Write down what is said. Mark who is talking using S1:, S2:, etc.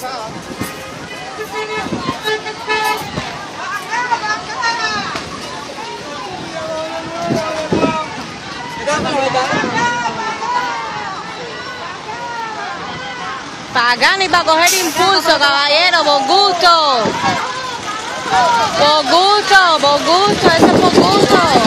S1: Para acá ni para coger impulso, caballero, por gusto. Por gusto, eso es por gusto.